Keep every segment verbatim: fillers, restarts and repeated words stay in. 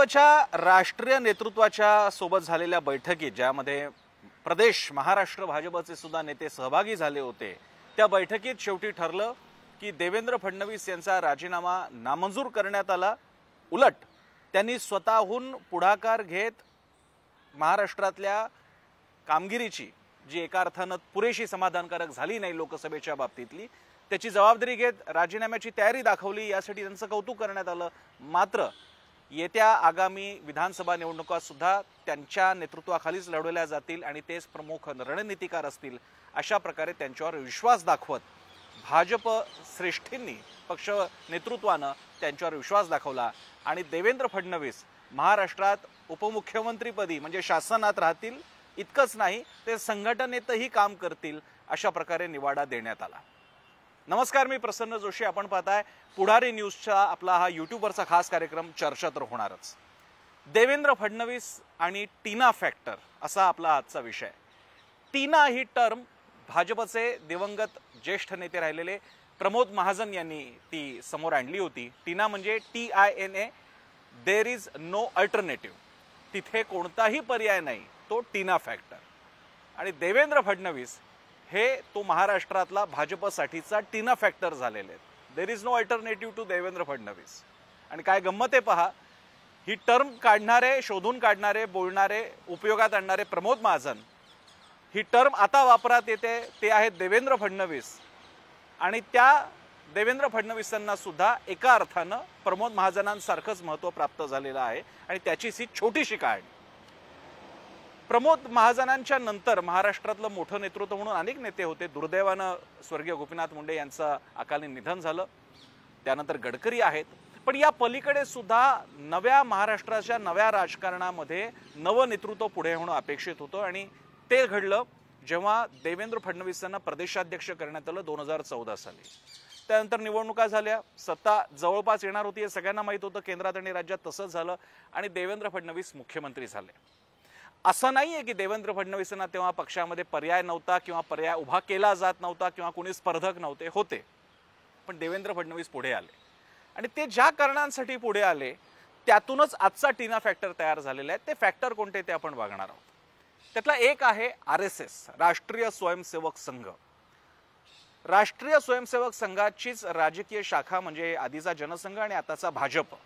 भाजपच्या राष्ट्रीय नेतृत्वाच्या सोबत झालेल्या बैठकीत ज्यामध्ये प्रदेश महाराष्ट्र भाजपचे सुद्धा नेते सहभागी झाले होते, त्या बैठकीत शेवटी ठरलं की देवेंद्र फडणवीस यांचा राजीनामा नामंजूर करण्यात आला। उलट त्यांनी स्वतःहून पुढाकार घेत महाराष्ट्रातल्या कामगिरीची जी एका अर्थाने पुरेशी समाधानकारक झाली नाही लोकसभेच्या बाबतीतली, त्याची जबाबदारी घेत राजीनाम्याची तयारी दाखवली। यासाठी त्यांचं कौतुक करण्यात आलं। मात्र येत्या आगामी विधानसभा निवडणुका सुद्धा त्यांच्या नेतृत्वाखालीच लढवल्या जातील आणि तेच प्रमुख रणनीतिकार असतील अशा प्रकारे त्यांच्यावर विश्वास दाखवत भाजप श्रेष्ठींनी पक्ष नेतृत्वानं त्यांच्यावर विश्वास दाखवला आणि देवेंद्र फडणवीस महाराष्ट्रात उपमुख्यमंत्रीपदी म्हणजे शासनात राहतील, इतकंच नाही ते संघटनेतही काम करतील अशा प्रकारे निवाडा देण्यात आला। नमस्कार, मी प्रसन्न जोशी। आपण पाहताय पुढारी न्यूजचा आपला हा यूट्यूबवरचा खास कार्यक्रम। चर्चा तर होणारच। देवेंद्र फडणवीस आणि टीना फॅक्टर असा आपला आजचा विषय। टीना ही टर्म भाजपचे दिवंगत ज्येष्ठ नेते राहिलेले प्रमोद महाजन यांनी ती समोर आणली होती। टीना म्हणजे T I N A, there is no alternative, तिथे कोणताही पर्याय नाही, तो टीना फॅक्टर। आणि देवेंद्र फडणवीस हे तो महाराष्ट्रातला भाजपसाठीचा टीना फॅक्टर झालेले आहेत। There is no alternative to Devendra Fadnavis. आणि काय गंमत आहे पहा, ही टर्म काढणारे, शोधून काढणारे, बोलणारे, उपयोगात आणणारे प्रमोद महाजन, ही टर्म आता वापरात येते ते आहेत देवेंद्र फडणवीस। आणि त्या देवेंद्र फडणवीसांना सुद्धा एका अर्थानं प्रमोद महाजनांसारखंच महत्त्व प्राप्त झालेलं आहे आणि त्याचीच ही छोटीशी कहाणी। प्रमोद महाजनांच्या नंतर महाराष्ट्रातलं मोठं नेतृत्व म्हणून अनेक नेते होते। दुर्दैवानं स्वर्गीय गोपीनाथ मुंडे यांचं अकाली निधन झालं, त्यानंतर गडकरी आहेत। पण या पलीकडे सुद्धा नव्या महाराष्ट्राच्या नव्या राजकारणामध्ये नवं नेतृत्व पुढे होणं अपेक्षित होतं आणि ते घडलं जेव्हा देवेंद्र फडणवीसांना प्रदेशाध्यक्ष करण्यात आलं दोन हजार चौदा साली। त्यानंतर निवडणुका झाल्या, सत्ता जवळपास येणार होती हे सगळ्यांना माहीत होतं, केंद्रात आणि राज्यात तसंच झालं आणि देवेंद्र फडणवीस मुख्यमंत्री झाले। असं नाहीये की देवेंद्र फडणवीसांना तेव्हा पक्षामध्ये पर्याय नव्हता किंवा पर्याय उभा केला जात नव्हता किंवा कोणी स्पर्धक नव्हते, होते। पण देवेंद्र फडणवीस पुढे आले आणि ते ज्या कारणांसाठी पुढे आले त्यातूनच आजचा टीना फॅक्टर तयार झालेला आहे। ते फॅक्टर कोणते ते आपण बघणार आहोत। त्यातला एक आहे आर एस एस, राष्ट्रीय स्वयंसेवक संघ। राष्ट्रीय स्वयंसेवक संघाचीच राजकीय शाखा म्हणजे आधीचा जनसंघ आणि आताचा भाजप।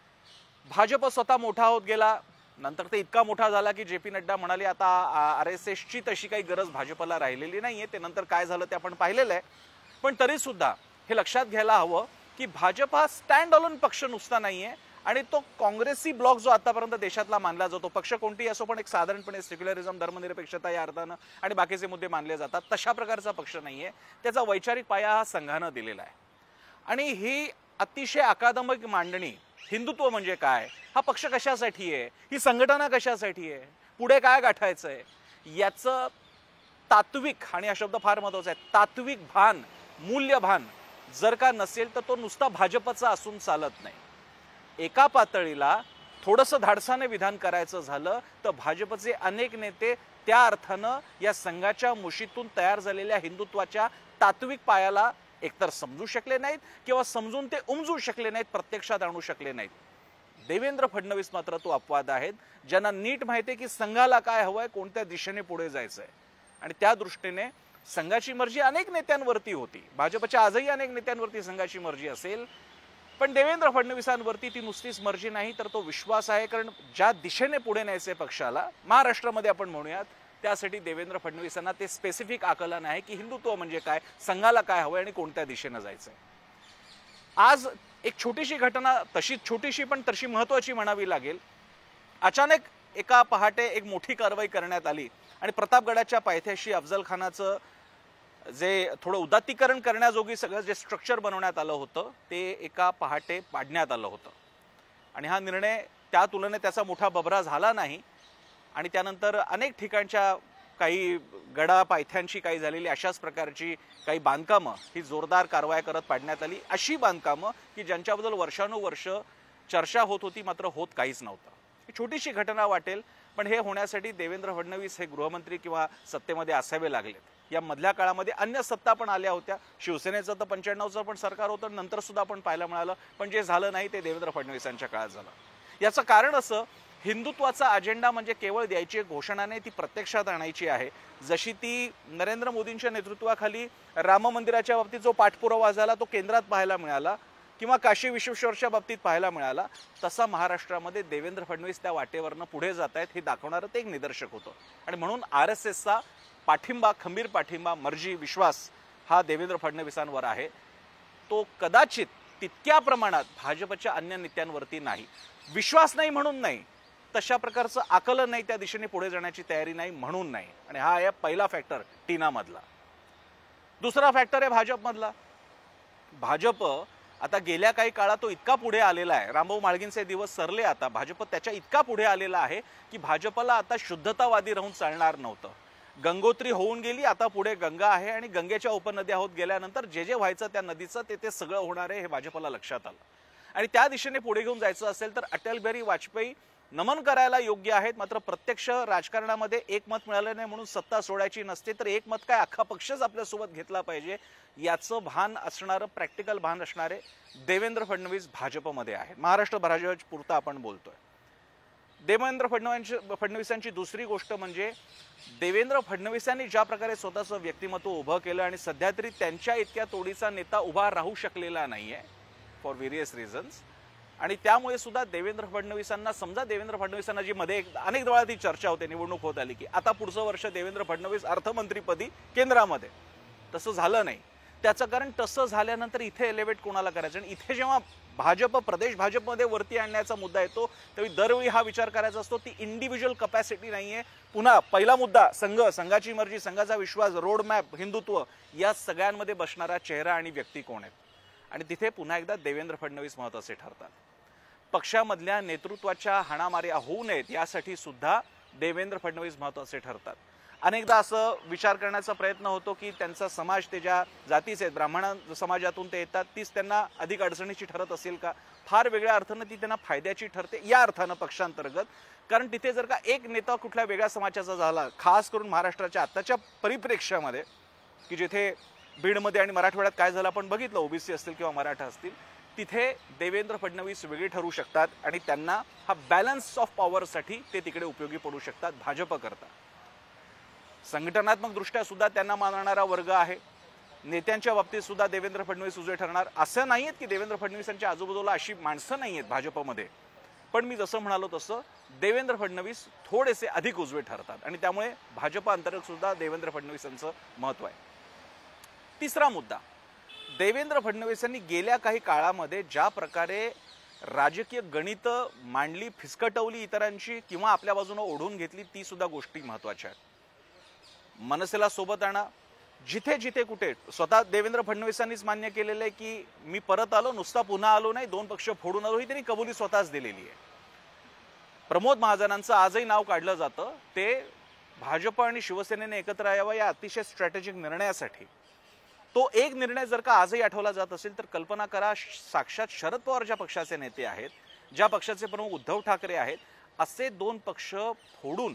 भाजप स्वतः मोठा होत गेला, नंतर ते इतका मोठा झाला की जे पी नड्डा म्हणाले आता आर एस एसची तशी काही गरज भाजपला राहिलेली नाहीये। ते नंतर काय झालं ते आपण पाहिलेलं आहे। पण तरी सुद्धा हे लक्षात घ्यायला हवं की भाजप हा स्टँड अलोन पक्ष नुसता नाहीये आणि तो काँग्रेसी ब्लॉक जो आतापर्यंत देशातला मानला जातो, पक्ष कोणतीही असो पण एक साधारणपणे सेक्युलरिझम, धर्मनिरपेक्षता या अर्थानं आणि बाकीचे मुद्दे मानले जातात, तशा प्रकारचा पक्ष नाहीये। त्याचा वैचारिक पाया हा संघानं दिलेला आहे। आणि ही अतिशय अकादमिक मांडणी, हिंदुत्व म्हणजे काय, हा पक्ष कशासाठी आहे, ही संघटना कशासाठी आहे, पुढे काय गाठायचंय, याचं तात्विक, आणि हा शब्द फार महत्त्वाचा आहे, तात्विक भान, मूल्यभान जर का नसेल तर तो नुसता भाजपचा असून चालत नाही। एका पातळीला थोडंसं धाडसाने विधान करायचं झालं तर भाजपचे अनेक नेते त्या अर्थानं या संघाच्या मुशीतून तयार झालेल्या हिंदुत्वाच्या तात्विक पायाला एकतर समजू शकले नाहीत किंवा समजून ते उमजू शकले नाहीत, प्रत्यक्षात आणू शकले नाहीत। देवेंद्र फडणवीस मात्र तो अपवाद आहेत, ज्यांना नीट माहिती आहे की संघाला काय हवंय, कोणत्या दिशेने पुढे जायचंय। आणि त्या दृष्टीने संघाची मर्जी अनेक नेत्यांवरती होती, भाजपच्या आजही अनेक नेत्यांवरती संघाची मर्जी असेल, पण देवेंद्र फडणवीसांवरती ती नुसतीच मर्जी नाही तर तो विश्वास आहे। कारण ज्या दिशेने पुढे न्यायचे पक्षाला महाराष्ट्रामध्ये आपण म्हणूयात, त्यासाठी देवेंद्र फडणवीसांना ते स्पेसिफिक आकलन आहे की हिंदुत्व म्हणजे काय, संघाला काय हवंय आणि कोणत्या दिशेने जायचंय। आज एक छोटीशी घटना, तशीच छोटीशी पण तशी महत्त्वाची म्हणावी लागेल। अचानक एका पहाटे एक मोठी कारवाई करण्यात आली आणि प्रतापगडाच्या पायथ्याशी अफजल खानाचं जे थोडं उदात्तीकरण करण्याजोगी सगळं जे स्ट्रक्चर बनवण्यात आलं होतं ते एका पहाटे पाडण्यात आलं होतं। आणि हा निर्णय त्या तुलनेत त्याचा मोठा बबरा झाला नाही आणि त्यानंतर अनेक ठिकाणच्या काही गडा पायथ्यांची काही झालेली अशाच प्रकारची काही बांधकामं ही जोरदार कारवाई करत पाडण्यात आली। अशी बांधकामं की ज्यांच्याबद्दल वर्षानुवर्ष चर्चा होत होती मात्र होत काहीच नव्हतं। ही छोटीशी घटना वाटेल, पण हे होण्यासाठी देवेंद्र फडणवीस हे गृहमंत्री किंवा सत्तेमध्ये असावे लागलेत। या मधल्या काळामध्ये अन्य सत्ता पण आल्या होत्या, शिवसेनेचं तर पंच्याण्णवचं पण सरकार होतं, नंतर सुद्धा आपण पाहायला मिळालं, पण जे झालं नाही ते देवेंद्र फडणवीसांच्या काळात झालं। याचं कारण असं, हिंदुत्वाचा अजेंडा म्हणजे केवळ द्यायची घोषणा नाही, ती प्रत्यक्षात आणायची आहे. जशी ती नरेंद्र मोदींच्या नेतृत्वाखाली राम मंदिराच्या बाबतीत जो पाठपुरावा झाला तो केंद्रात पाहायला मिळाला किंवा काशी विश्वेश्वरच्या बाबतीत पाहायला मिळाला, तसा महाराष्ट्रामध्ये देवेंद्र फडणवीस त्या वाटेवरनं पुढे जात आहेत हे दाखवणारं ते एक निदर्शक होतं. आणि म्हणून आर एस एसचा पाठिंबा, खंबीर पाठिंबा, मर्जी, विश्वास हा देवेंद्र फडणवीसांवर आहे. तो कदाचित तितक्या प्रमाणात भाजपच्या अन्य नेत्यांवरती नाही. विश्वास नाही म्हणून नाही, तशा प्रकारचं आकलन नाही, त्या दिशेने पुढे जाण्याची तयारी नाही म्हणून नाही. आणि हा आहे पहिला फॅक्टर टीनामधला. दुसरा फॅक्टर आहे भाजपमधला. भाजप आता गेल्या काही काळात तो इतका पुढे आलेला आहे, रामभाऊ म्हाळगींचे दिवस सरले, आता भाजप त्याच्या इतका पुढे आलेला आहे की भाजपला आता शुद्धतावादी राहून चालणार नव्हतं. गंगोत्री होऊन गेली, आता पुढे गंगा आहे आणि गंगेच्या उपनद्या होत गेल्यानंतर जे जे व्हायचं त्या नदीचं ते ते सगळं होणार आहे हे भाजपला लक्षात आलं. आणि त्या दिशेने पुढे घेऊन जायचं असेल तर अटल बिहारी वाजपेयी नमन करायला योग्य आहेत, मात्र प्रत्यक्ष राजकारणामध्ये एक मत मिळालं नाही म्हणून सत्ता सोडायची नसते, तर एक मत काय अख्खा पक्षच आपल्यासोबत घेतला पाहिजे याचं भान असणारं, प्रॅक्टिकल भान असणारे देवेंद्र फडणवीस भाजपमध्ये आहेत. महाराष्ट्र भाजप पुरता आपण बोलतोय. देवेंद्र फडणवीस फडणवीसांची दुसरी गोष्ट म्हणजे देवेंद्र फडणवीसांनी ज्या प्रकारे स्वतःचं व्यक्तिमत्व उभं केलं आणि सध्या तरी त्यांच्या इतक्या तोडीचा नेता उभा राहू शकलेला नाहीये फॉर व्हेरियस रिझन्स. आणि त्यामुळे सुद्धा देवेंद्र फडणवीसांना, समजा देवेंद्र फडणवीसांना जी मध्ये अनेक वेळा ती चर्चा होते, निवडणूक होत आली की आता पुढचं वर्ष देवेंद्र फडणवीस अर्थमंत्रीपदी केंद्रामध्ये, तसं झालं नाही. त्याचं कारण तसं झाल्यानंतर इथे एलिव्हेट कोणाला करायचं. आणि इथे जेव्हा भाजप प्रदेश भाजपमध्ये वरती आणण्याचा मुद्दा येतो त्यावेळी दरवेळी हा विचार करायचा असतो ती इंडिव्हिज्युअल कपॅसिटी नाहीये. पुन्हा पहिला मुद्दा संघ, संघाची मर्जी, संघाचा विश्वास, रोड मॅप, हिंदुत्व, या सगळ्यांमध्ये बसणारा चेहरा आणि व्यक्ती कोण आहेत. आणि तिथे पुन्हा एकदा देवेंद्र फडणवीस महत्त्वाचे ठरतात. पक्षामधल्या नेतृत्वाच्या हाणामाऱ्या होऊ नयेत यासाठी सुद्धा देवेंद्र फडणवीस महत्त्वाचे ठरतात. अनेकदा असं विचार करण्याचा प्रयत्न होतो की त्यांचा समाज, ते ज्या जातीचे आहेत, ब्राह्मण समाजातून ते येतात, तीच त्यांना अधिक अडचणीची ठरत असेल का? फार वेगळ्या अर्थानं ती त्यांना फायद्याची ठरते या अर्थानं पक्षांतर्गत. कारण तिथे जर का एक नेता कुठल्या वेगळ्या समाजाचा झाला, खास करून महाराष्ट्राच्या आत्ताच्या परिप्रेक्ष्यामध्ये की जिथे बीडमध्ये आणि मराठवाड्यात काय झालं आपण बघितलं, ओबीसी असतील किंवा मराठा असतील, तिथे देवेंद्र फडणवीस वेगळे ठरू शकतात आणि त्यांना हा बॅलन्स ऑफ पॉवरसाठी ते तिकडे उपयोगी पडू शकतात भाजप करता. संघटनात्मक दृष्ट्या सुद्धा त्यांना मानणारा वर्ग आहे. नेत्यांच्या बाबतीत सुद्धा देवेंद्र फडणवीस उजवे ठरणार. असं नाही आहेत की देवेंद्र फडणवीसांच्या आजूबाजूला अशी माणसं नाही आहेत भाजपमध्ये, पण मी जसं म्हणालो तसं देवेंद्र फडणवीस थोडेसे अधिक उजवे ठरतात आणि त्यामुळे भाजप अंतर्गत सुद्धा देवेंद्र फडणवीसांचं महत्त्व आहे. तिसरा मुद्दा, देवेंद्र फडणवीसांनी गेल्या काही काळामध्ये ज्या प्रकारे राजकीय गणित मांडली, फिसकटवली इतरांची किंवा आपल्या बाजूने ओढून घेतली, ती सुद्धा गोष्टी महत्त्वाच्या आहेत. मनसेला सोबत आणा. जिथे जिथे कुठे स्वतः देवेंद्र फडणवीसांनीच मान्य केलेलं आहे की मी परत आलो, नुसता पुन्हा आलो नाही, दोन पक्ष फोडून आलो, ही त्यांनी कबुली स्वतःच दिलेली आहे. प्रमोद महाजनांचं आजही नाव काढलं जातं, ते भाजप आणि शिवसेनेने एकत्र यावं या अतिशय स्ट्रॅटेजिक निर्णयासाठी. तो एक निर्णय जर का आजही आठवला जात असेल तर कल्पना करा, साक्षात शरद पवार ज्या पक्षाचे नेते आहेत, ज्या पक्षाचे प्रमुख उद्धव ठाकरे आहेत, असे दोन पक्ष फोडून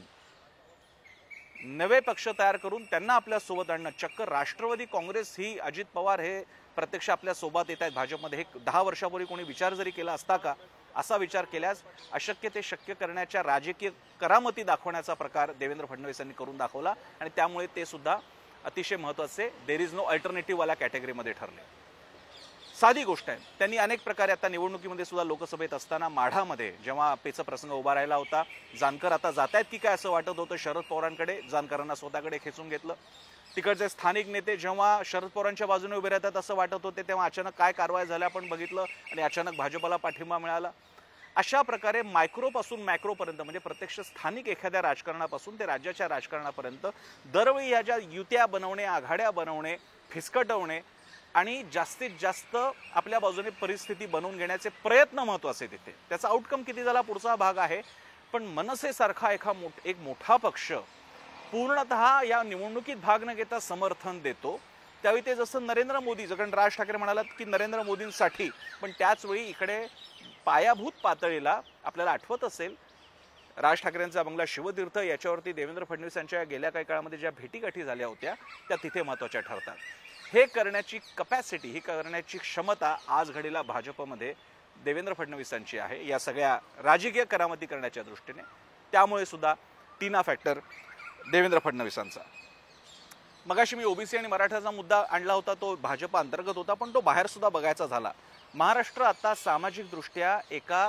नवे पक्ष तयार करून त्यांना आपल्या सोबत आणणं. चक्क राष्ट्रवादी काँग्रेस ही, अजित पवार हे प्रत्यक्ष आपल्या सोबत येत आहेत भाजपमध्ये, हे दहा वर्षापूर्वी कोणी विचार जरी केला असता का? असा विचार केल्यास अशक्य ते शक्य करण्याच्या राजकीय करामती दाखवण्याचा प्रकार देवेंद्र फडणवीसांनी करून दाखवला आणि त्यामुळे ते सुद्धा अतिशय महत्त्वाचे देर इज नो अल्टरनेटिव्ह वाला कॅटेगरीमध्ये ठरले. साधी गोष्ट आहे, त्यांनी अनेक प्रकारे आता निवडणुकीमध्ये सुद्धा लोकसभेत असताना माढामध्ये जेव्हा पेचा प्रसंग उभा राहिला होता, जानकर आता जात आहेत की काय असं वाटत होतं, शरद पवारांकडे, जानकरांना स्वतःकडे खेचून घेतलं. तिकडचे स्थानिक नेते जेव्हा शरद पवारांच्या बाजूने उभे राहतात असं वाटत होते, तेव्हा अचानक काय कारवाई झाल्या आपण बघितलं आणि अचानक भाजपला पाठिंबा मिळाला. अशा प्रकारे मायक्रोपासून मॅक्रोपर्यंत, म्हणजे प्रत्यक्ष स्थानिक एखाद्या राजकारणापासून ते राज्याच्या राजकारणापर्यंत दरवेळी ह्या ज्या युत्या बनवणे, आघाड्या बनवणे, फिसकटवणे आणि जास्तीत जास्त आपल्या बाजूने परिस्थिती बनवून घेण्याचे प्रयत्न महत्त्वाचे तिथे. त्याचा आउटकम किती झाला पुढचा भाग आहे. पण मनसेसारखा एका मोठ एक मोठा पक्ष पूर्णतः या निवडणुकीत भाग न घेता समर्थन देतो, त्यावेळी ते जसं नरेंद्र मोदी, कारण राज ठाकरे म्हणालात की नरेंद्र मोदींसाठी, पण त्याचवेळी इकडे पायाभूत पातळीला आपल्याला आठवत असेल राज ठाकरेंचा बंगला शिवतीर्थ, याच्यावरती देवेंद्र फडणवीसांच्या गेल्या काही काळामध्ये ज्या भेटीगाठी झाल्या होत्या त्या तिथे महत्त्वाच्या ठरतात. हे करण्याची कपॅसिटी, ही करण्याची क्षमता आज घडीला भाजपमध्ये देवेंद्र फडणवीसांची आहे या सगळ्या राजकीय करामती करण्याच्या दृष्टीने. त्यामुळे सुद्धा टीना फॅक्टर देवेंद्र फडणवीसांचा. मगाशी मी ओबीसी आणि मराठाचा मुद्दा आणला होता, तो भाजप अंतर्गत होता, पण तो बाहेर सुद्धा बघायचा झाला. महाराष्ट्र आता सामाजिकदृष्ट्या एका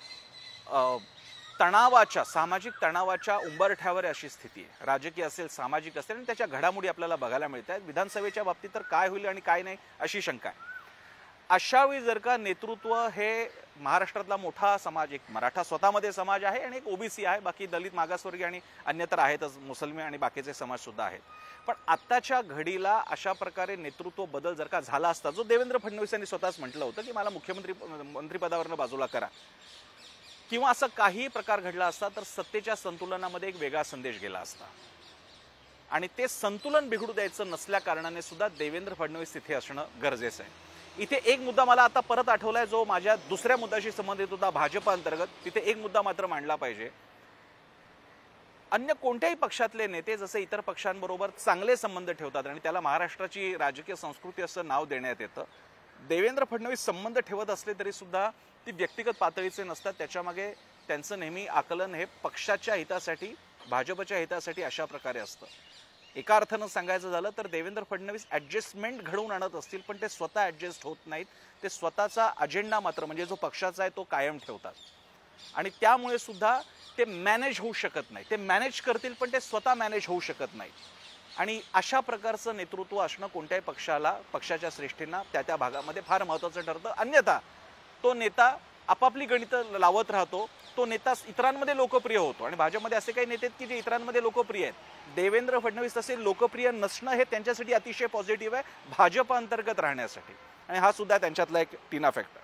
तणावाच्या सामाजिक तणावाच्या उंबरठ्यावर अशी स्थिती आहे. राजकीय असेल, सामाजिक असेल, आणि त्याच्या घडामोडी आपल्याला बघायला मिळत आहेत. विधानसभेच्या बाबतीत तर काय होईल आणि काय नाही अशी शंका आहे. अशावेळी जर का नेतृत्व हे महाराष्ट्रातला मोठा समाज, एक मराठा स्वतःमध्ये समाज आहे आणि एक ओबीसी आहे, बाकी दलित मागासवर्गीय आणि अन्य तर आहेतच, मुस्लिम आणि बाकीचे समाज सुद्धा आहेत. पण आत्ताच्या घडीला अशा प्रकारे नेतृत्व बदल जर का झाला असता, जो देवेंद्र फडणवीसांनी स्वतःच म्हटलं होतं की मला मुख्यमंत्री मंत्रिपदावरनं बाजूला करा, किंवा असं काही प्रकार घडला असता तर सत्तेच्या संतुलनामध्ये एक वेगळा संदेश गेला असता. आणि ते संतुलन बिघडू द्यायचं नसल्या कारणाने सुद्धा देवेंद्र फडणवीस तिथे असणं गरजेचं आहे. इथे एक मुद्दा मला आता परत आठवलाय, जो माझ्या दुसऱ्या मुद्द्याशी संबंधित होता भाजप अंतर्गत. तिथे एक मुद्दा मात्र मांडला पाहिजे. अन्य कोणत्याही पक्षातले नेते जसे इतर पक्षांबरोबर चांगले संबंध ठेवतात आणि त्याला महाराष्ट्राची राजकीय संस्कृती असं नाव देण्यात येतं, देवेंद्र फडणवीस संबंध ठेवत असले तरी सुद्धा ती व्यक्तिगत पातळीचे नसतात. त्याच्यामागे त्यांचं नेहमी आकलन हे पक्षाच्या हितासाठी, भाजपच्या हितासाठी अशा प्रकारे असतं. एका अर्थानं सांगायचं झालं तर देवेंद्र फडणवीस ॲडजस्टमेंट घडवून आणत असतील, पण ते स्वतः ॲडजस्ट होत नाहीत. ते स्वतःचा अजेंडा मात्र म्हणजे जो पक्षाचा आहे तो कायम ठेवतात आणि त्यामुळे सुद्धा ते मॅनेज होऊ शकत नाही. ते मॅनेज करतील पण ते स्वतः मॅनेज होऊ शकत नाहीत. आणि अशा प्रकारचं नेतृत्व असणं कोणत्याही पक्षाला, पक्षाच्या श्रेष्ठींना त्या त्या भागामध्ये फार महत्त्वाचं ठरतं. अन्यथा तो नेता आपापली गणितं लावत राहतो, तो नेता इतरांमध्ये लोकप्रिय होतो. आणि भाजपमध्ये असे काही नेते आहेत की जे इतरांमध्ये लोकप्रिय आहेत. देवेंद्र फडणवीस तसे लोकप्रिय नसणं हे त्यांच्यासाठी अतिशय पॉझिटिव्ह आहे भाजप अंतर्गत राहण्यासाठी. आणि हा सुद्धा त्यांच्यातला एक टीना फॅक्टर.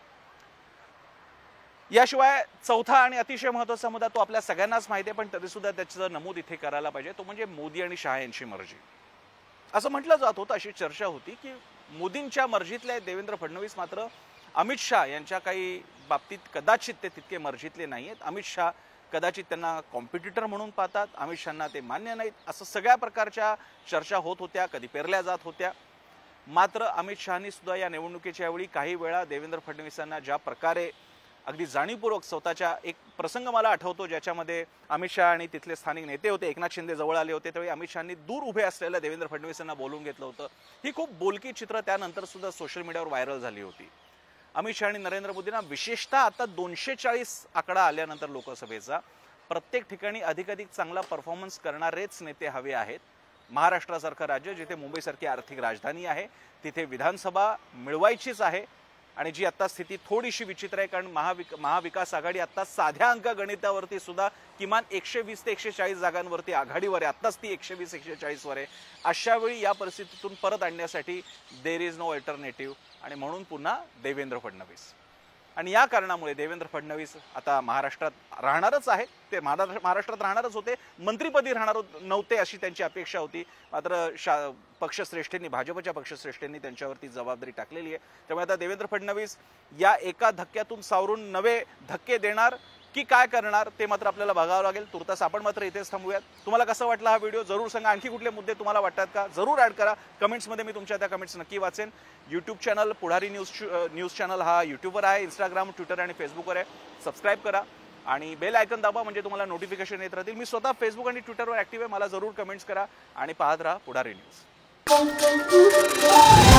याशिवाय चौथा आणि अतिशय महत्त्वाचा मुद्दा, तो आपल्या सगळ्यांनाच माहिती आहे पण तरी सुद्धा त्याचं नमूद इथे करायला पाहिजे, तो म्हणजे मोदी आणि शहा यांची मर्जी. असं म्हटलं जात होतं, अशी चर्चा होती की मोदींच्या मर्जीतले देवेंद्र फडणवीस, मात्र अमित शहा यांच्या काही बाबतीत कदाचित ते तितके मर्जीतले नाही आहेत. अमित शहा कदाचित त्यांना कॉम्पिटिटर म्हणून पाहतात, अमित शहांना ते मान्य नाहीत, असं सगळ्या प्रकारच्या चर्चा होत होत्या, कधी पेरल्या जात होत्या. मात्र अमित शहानी सुद्धा या निवडणुकीच्या वेळी काही वेळा देवेंद्र फडणवीसांना ज्या प्रकारे अगदी जाणीवपूर्वक स्वतःच्या, एक प्रसंग मला आठवतो ज्याच्यामध्ये अमित शहा आणि तिथले स्थानिक नेते होते, एकनाथ शिंदे जवळ आले होते, त्यावेळी अमित शहांनी दूर उभे असलेल्या देवेंद्र फडणवीसांना बोलून घेतलं होतं. ही खूप बोलकी चित्र त्यानंतर सुद्धा सोशल मीडियावर व्हायरल झाली होती. अमित शहा आणि नरेंद्र मोदींना विशेषतः आता दोनशे चाळीस आकडा आल्यानंतर लोकसभेचा प्रत्येक ठिकाणी अधिकाधिक चांगला परफॉर्मन्स करणारेच नेते हवे आहेत. महाराष्ट्रासारखं राज्य, जिथे मुंबईसारखी आर्थिक राजधानी आहे, तिथे विधानसभा मिळवायचीच आहे. आणि जी आत्ता स्थिती थोडीशी विचित्र आहे, कारण महाविक महाविकास आघाडी आत्ता साध्या अंक गणितावरती सुद्धा किमान एकशे वीस ते एकशे चाळीस जागांवरती आघाडीवर आहे. आत्ताच ती एकशे वीस एकशे चाळीसवर आहे. अशा वेळी या परिस्थितीतून परत आणण्यासाठी देर इज नो अल्टरनेटिव्ह, आणि म्हणून पुन्हा देवेंद्र फडणवीस. आणि या कारणामुळे देवेंद्र फडणवीस आता महाराष्ट्रात राहणारच आहेत. ते महाराष्ट्रात राहणारच होते, मंत्रिपदी राहणार नव्हते अशी त्यांची अपेक्षा होती. मात्र शा पक्षश्रेष्ठींनी, भाजपच्या पक्षश्रेष्ठींनी त्यांच्यावरती जबाबदारी टाकलेली आहे. त्यामुळे आता देवेंद्र फडणवीस या एका धक्क्यातून सावरून नवे धक्के देणार की काय करणार ते मात्र आपल्याला बघावं लागेल. तुर्तास आपण मात्र इथेच थांबूयात. तुम्हाला कसा वाटला हा व्हिडिओ जरूर सांगा. आणखी कुठले मुद्दे तुम्हाला वाटतात का जरूर ॲड करा कमेंट्समध्ये. मी तुमच्या त्या कमेंट्स नक्की वाचेन. YouTube channel Pudhari news news channel हा यूट्यूबवर आहे, इंस्टाग्राम, ट्विटर आणि फेसबुकवर आहे. सबस्क्राईब करा आणि बेल आयकन दाबा, म्हणजे तुम्हाला नोटिफिकेशन येत राहतील. मी स्वतः फेसबुक आणि ट्विटरवर ॲक्टिव्ह आहे. मला जरूर कमेंट्स करा आणि पाहत राहा पुढारी न्यूज.